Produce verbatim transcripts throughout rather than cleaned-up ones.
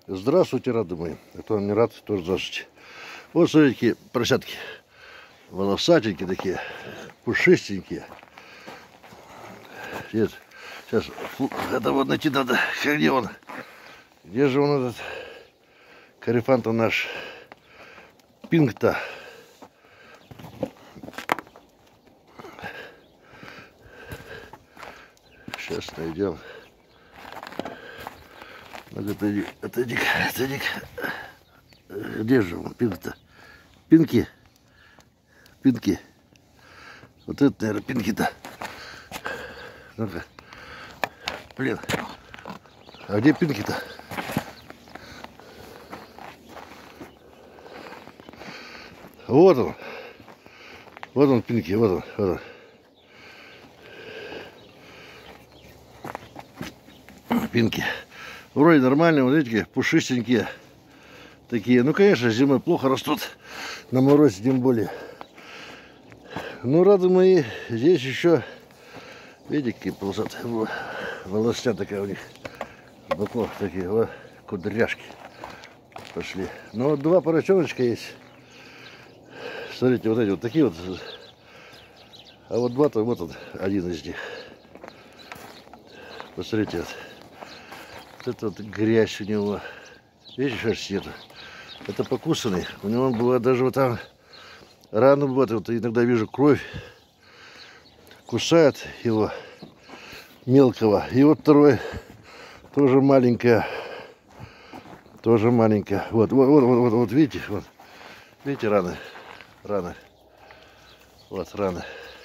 Здравствуйте, рады мои. А кто не рад, тоже здравствуйте. Вот смотрите, какие поросятки. Волосатенькие такие, пушистенькие. Нет, сейчас это вот найти надо. Где он? Где же он, этот корефант наш? Пинг-то. Сейчас найдем. Отойди, отойди, отойди. Где же он, Пинг-то? Пинки. Пинки. Вот это, наверное, Пинки-то. Ну-ка. Блин. А где Пинки-то? Вот он. Вот он, Пинки, вот он, вот он. Пинки. Вроде нормальные, вот эти пушистенькие такие. Ну, конечно, зимой плохо растут, на морозе тем более. Ну, рады мои, здесь еще, видите, какие полосатые, волосня такая у них, боков такие, вот, кудряшки пошли. Но вот два поросеночка есть. Смотрите, вот эти вот такие вот. А вот два-то, вот он, один из них. Посмотрите, вот. Вот это вот грязь у него. Видите, шерсть нету. Это покусанный. У него бывает даже вот там рана бывает. Вот иногда вижу кровь. Кусает его мелкого. И вот второй тоже маленькая. Тоже маленькая. Вот, вот, вот, вот, вот, видите, вот. Видите раны? Раны. Вот раны.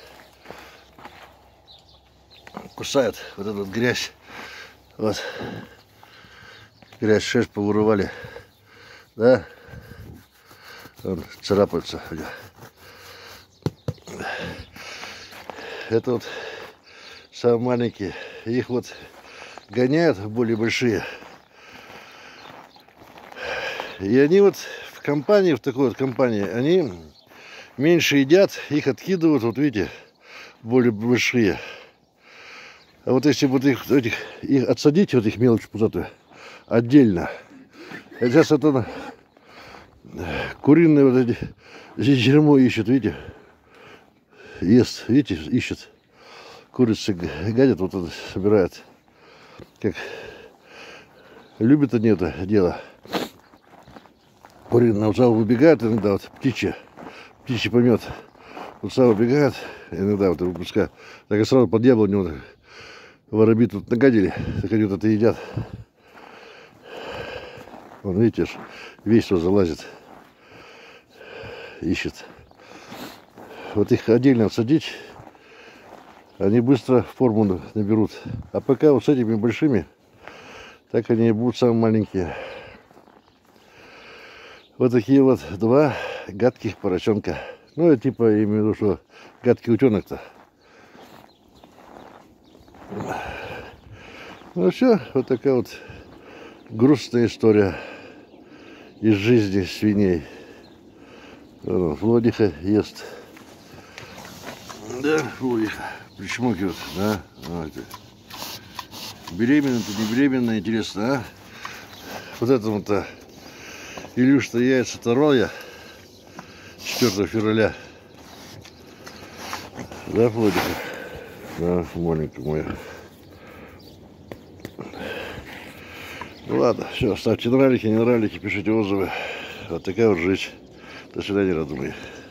Кусает вот эту вот грязь. Вот. Грязь, шерсть повырывали. Да? Он царапается. Это вот самые маленькие. Их вот гоняют в более большие. И они вот в компании, в такой вот компании, они меньше едят, их откидывают, вот видите, более большие. А вот если вот их, этих, их отсадить, вот их мелочь пузатую, отдельно. А сейчас это куриные вот эти дерьмо ищут, видите? Ест, видите, ищет. Курицы гадят, вот это собирает. Как любят они это дело. Куриная овца выбегает иногда, вот птичья, птичий помет. Овца выбегает, иногда вот выпускает. Так и сразу под яблоню воробьи тут нагадили, так они вот это едят. Вон, видите, весь что залазит, ищет. Вот их отдельно садить, они быстро форму наберут. А пока вот с этими большими, так они и будут самые маленькие. Вот такие вот два гадких поросенка. Ну, я типа имею в виду, что гадкий утенок-то. Ну все, вот такая вот грустная история из жизни свиней. Владиха ест. Да, Владиха причмокивает, да? Вот. Беременна-то, не беременная, интересно, а? Вот этому-то Илюш-то яйца оторвал я четвёртого февраля. Да, Владиха? Да, маленькая моя. Ну ладно, все, ставьте нравики, не нравики, пишите отзывы. Вот такая вот жизнь. До свидания, родные.